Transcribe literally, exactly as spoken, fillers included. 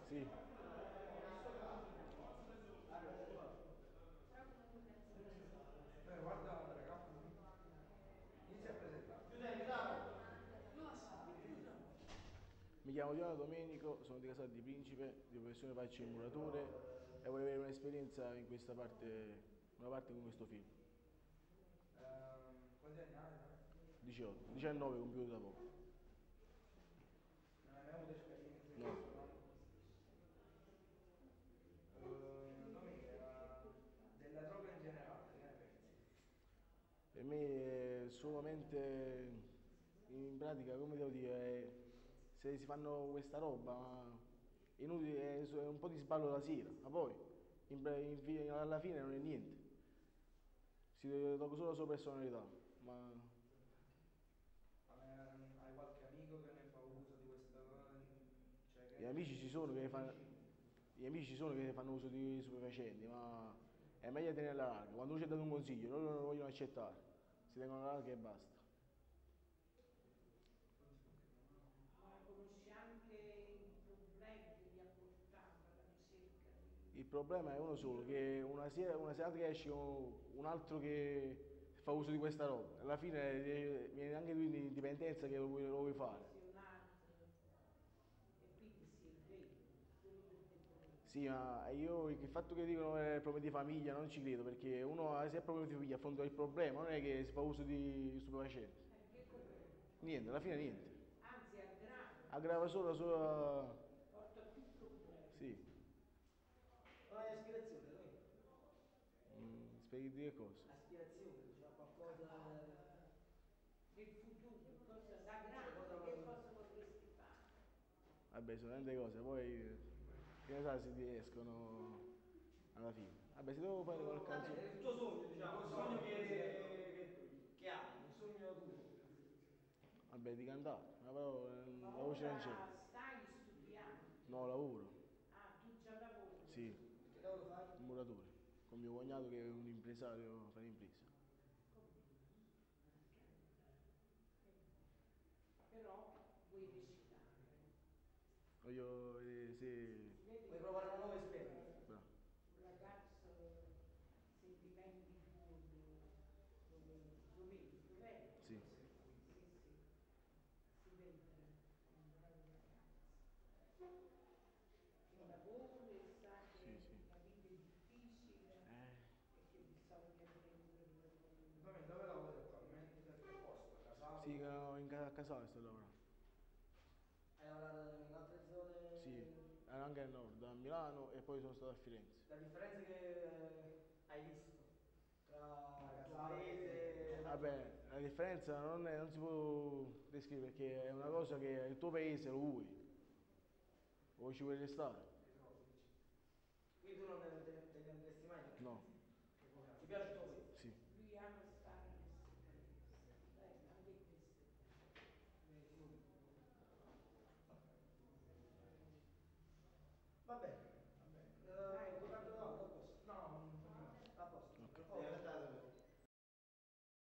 Sì. Eh, guarda, raga, inizia a presentare. Mi chiamo Giovanni Domenico, sono di Casal di Principe, di professione faccio il muratore e vorrei avere un'esperienza in questa parte, una parte con questo film. Ehm, quanti anni hai? diciotto, diciannove compiuto da poco. Non hai mai avuto esperienza in No. questo campo? Ehm, Domenica, della droga in generale, che ne pensi? Per me è solamente, in pratica, come devo dire, è- se si fanno questa roba, è inutile, è un po' di sballo la sera, ma poi in pre- in fi- alla fine non è niente, si tocca solo la sua personalità, ma Ehm, hai qualche amico che ne fa uso di questa cosa? Cioè, gli che amici ci sono che fanno, vicini? gli amici ci sono che fanno uso di stupefacenti, ma è meglio tenerla larga. Quando uno ci ha dato un consiglio, loro non lo vogliono accettare, si tengono larga e basta. Ma conosci anche i problemi che li ha portato alla ricerca Il di... problema è uno solo, che una sera, una serata che esce con un altro che fa uso di questa roba, alla fine eh, viene anche lui in dipendenza che lo vuoi, lo vuoi fare. visionato e quindi sì, è vero, solo per debolezza. Sì, ma io il fatto che dicono che è problema di famiglia non ci credo, perché uno se è problema di famiglia affronta il problema, non è che si fa uso di stupefacenti. Eh, che problema? Niente, alla fine niente. Anzi, aggrava, Aggrava solo la sua... porta più problemi. Sì, Non hai aspirazione, noi? mm, speri di che cosa? Aspirazione, cioè qualcosa... Nel futuro, cosa da Cioè, grande, cosa... che cosa vorresti fare? Vabbè, sono tante cose, poi che ne sa se ti escono alla fine. Vabbè, se devo fare qualche Vabbè, canzone... è il tuo sogno, diciamo, il sogno che, che, che hai, il sogno tuo. Vabbè, di cantare, ma però eh, Ma la voce non c'è. ora stai studiando? No, lavoro. Ah, tu già lavori? Sì, Che lavoro fai? un muratore. Con mio cognato che è un impresario, fa l'impresa. Però vuoi recitare. Voglio vedere se... Si vede Vuoi che provare una nuova esperienza? Bravo. un ragazzo sentimenti puri, dove, dove, dov'è? Sì. Sì, sì, si vede un bravo ragazzo. Che lavora e sa che Sì, sì. la vita è difficile Eh, e che bisogna prenderlo con... Dove, dove lavori attualmente? Da che posto? A casa? sì, no, in ca- a Casale sto lavorando. Hai lavorato in altre zone? Sì, anche al nord, a Milano e poi sono stato a Firenze. La differenza che hai visto tra il tuo Casale paese e la Vabbè, la differenza non, è- non si può descrivere perché è una cosa che il tuo paese lo vuoi, o ci vuoi restare? Qui tu non te, te, te ne andresti mai? No, Ti piace il tuo